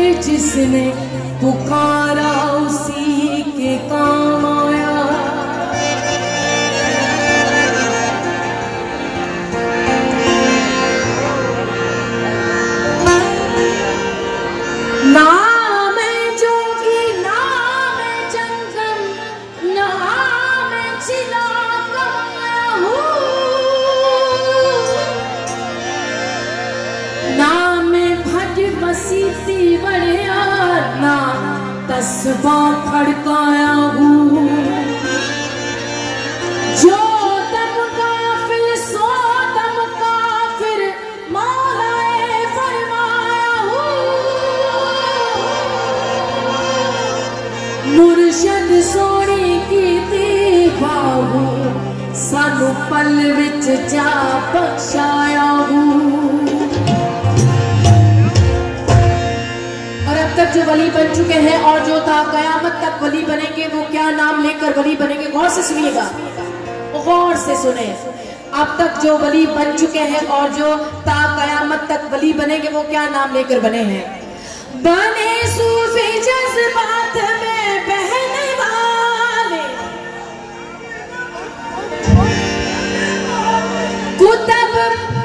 जिसने पुकारा उसी के काम आया। नाम जोगी नाम जंगम नाम चिला नाम भज बसीती बढ़िया ना तस्बा खड़काया हूँ। जो दम काफिर सो दम काफिर मौलाए फरमाया हूँ। मुर्शद सोनी की दीवाहू सानू पल विच जा बख्शाया हूँ। तक जो वली बन चुके हैं और जो ता कयामत तक वली बनेंगे वो क्या नाम लेकर वली बनेंगे, गौर से सुनिएगा, गौर से सुने। अब तक जो वली बन चुके हैं और जो ता कयामत तक वली बनेंगे वो क्या नाम लेकर बने हैं। बने सूफी जज्बात में बहने वाले कुतब,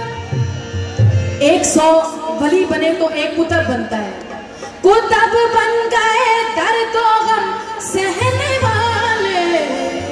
100 वली बने तो एक कुतब बनता है। कुतब बन गए दर्द और गम सहने वाले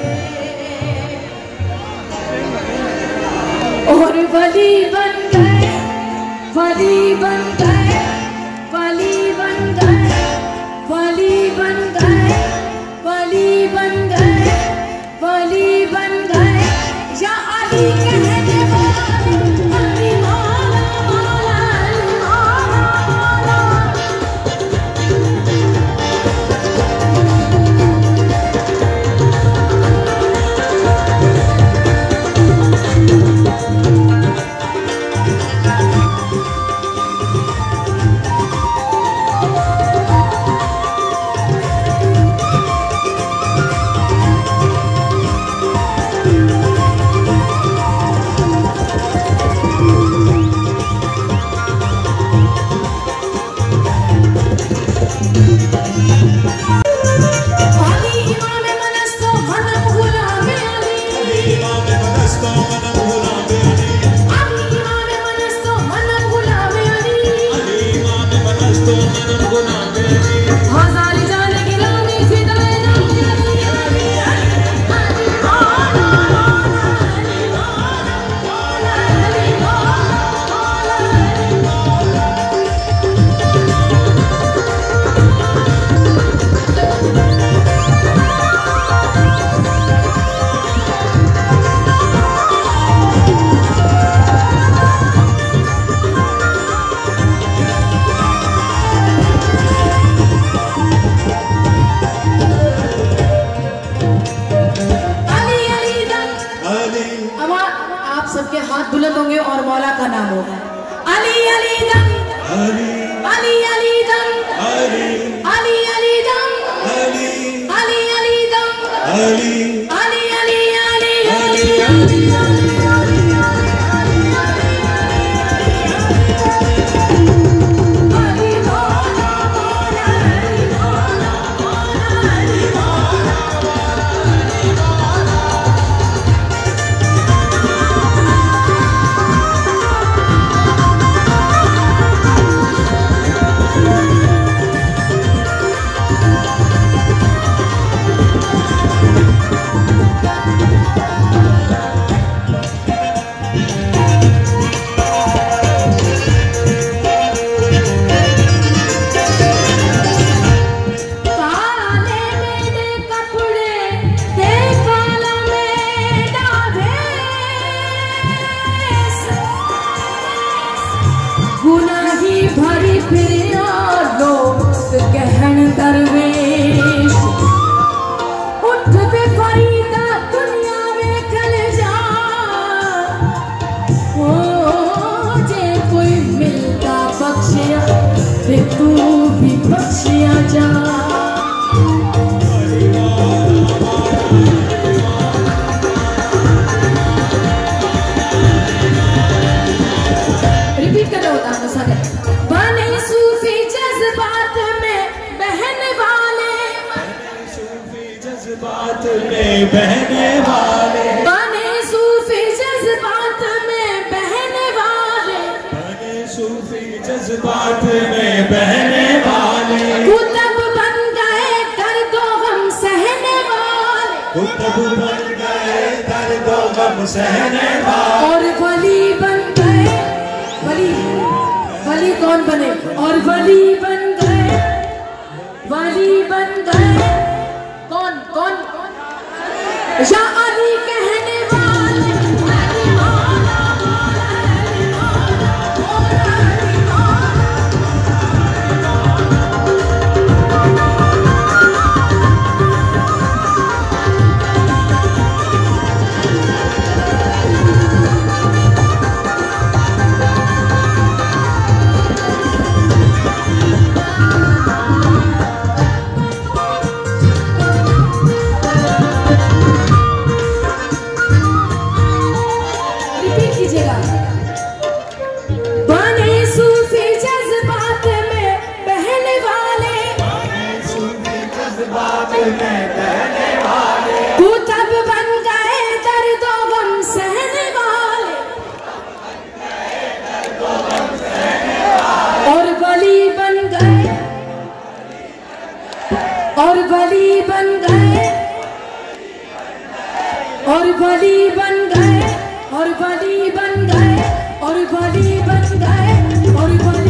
और वली बन गए, वली बन गए, वली बन गए, वली बन गए, वली बन गए, वली बन गए। या अली कहने वाले अली मौला मौला अली मौला मौला। में बहने वाले, बने सूफी जज्बात में बहने वाले, बने सूफी जज्बात में बहने वाले, कुतुब बन गए दर्दो गम सहने वाले, कुतुब बन गए दर्दो गम सहने वाले, और वली बन गए, वली वली कौन बने, और वली बन गए, वली बन गए कौन कौन, या अली कहने वाले, अली मौला मौला अली मौला मौला अली बने सूफी जज्बात में बहने वाले, जज्बात में बहने वाले, कुतुब बन गए दर्दो गम सहने वाले, और वली बन गए, और वली बन गए, और वली बन गए, और वली बन गए, और वली बन गए, और वली